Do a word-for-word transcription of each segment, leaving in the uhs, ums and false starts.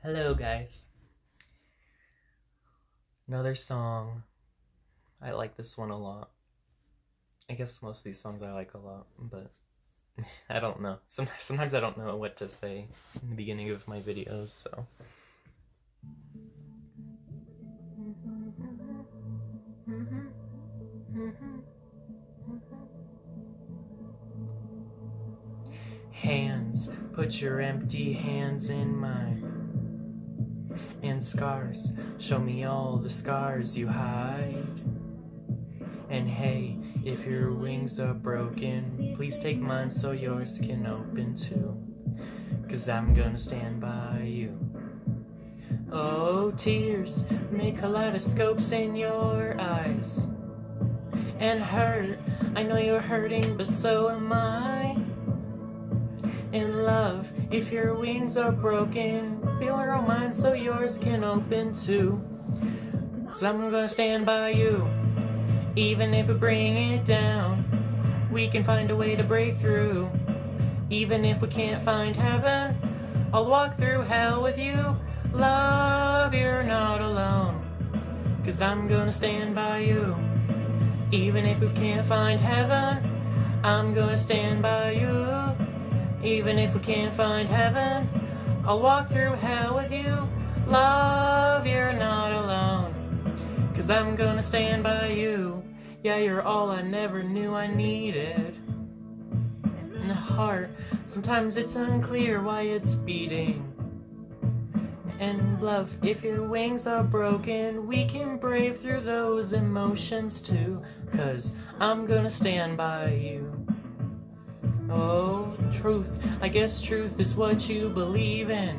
Hello guys. Another song. I like this one a lot. I guess most of these songs I like a lot, but I don't know. Some, sometimes I don't know what to say in the beginning of my videos, so. Hands, put your empty hands in mine. And scars, show me all the scars you hide. And hey, if your wings are broken, please take mine so yours can open too. Cause I'm gonna stand by you. Oh, tears make kaleidoscopes in your eyes. And hurt, I know you're hurting, but so am I. In love, if your wings are broken, feel our mine so yours can open too. Cause I'm gonna stand by you, even if we bring it down. We can find a way to break through. Even if we can't find heaven, I'll walk through hell with you. Love, you're not alone. Cause I'm gonna stand by you. Even if we can't find heaven, I'm gonna stand by you. Even if we can't find heaven, I'll walk through hell with you. Love, you're not alone. Cause I'm gonna stand by you. Yeah, you're all I never knew I needed. And the heart, sometimes it's unclear why it's beating. And love, if your wings are broken, we can brave through those emotions too. Cause I'm gonna stand by you. Oh, truth, I guess truth is what you believe in.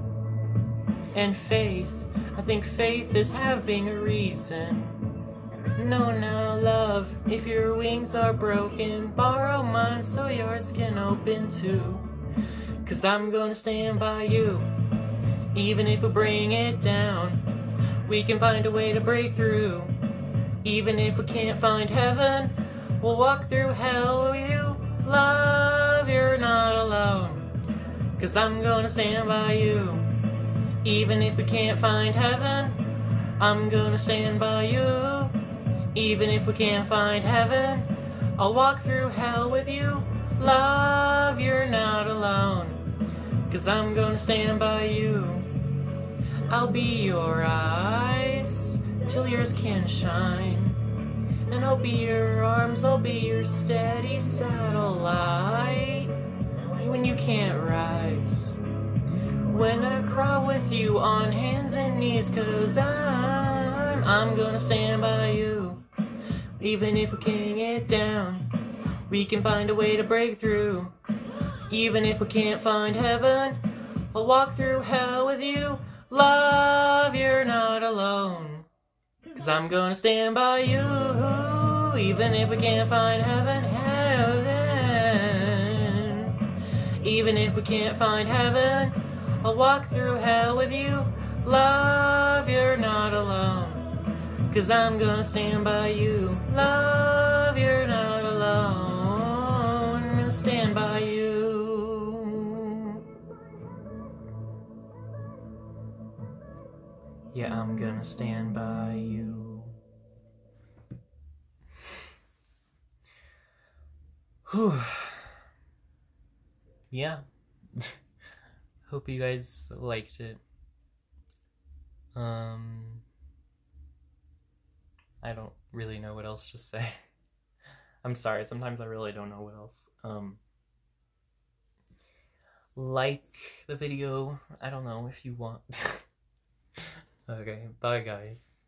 And faith, I think faith is having a reason. No, now love, if your wings are broken, borrow mine so yours can open too. Cause I'm gonna stand by you, even if we bring it down. We can find a way to break through. Even if we can't find heaven, we'll walk through hell with you. Love, you're not alone. Cause I'm gonna stand by you. Even if we can't find heaven, I'm gonna stand by you. Even if we can't find heaven, I'll walk through hell with you. Love, you're not alone. Cause I'm gonna stand by you. I'll be your eyes till yours can shine. And I'll be your arms, I'll be your steady satellite when you can't rise. When I crawl with you on hands and knees, cause I'm, I'm gonna stand by you. Even if we can't get down, we can find a way to break through. Even if we can't find heaven, I'll walk through hell with you. Love, you're not alone. Cause I'm gonna stand by you. Even if we can't find heaven, heaven. Even if we can't find heaven, I'll walk through hell with you. Love, you're not alone. Cause I'm gonna stand by you. Love, you're not alone. I'm gonna stand by you. Yeah, I'm gonna stand by you. Whew. Yeah. Hope you guys liked it. Um, I don't really know what else to say. I'm sorry, sometimes I really don't know what else. Um, like the video, I don't know if you want. Okay, bye guys.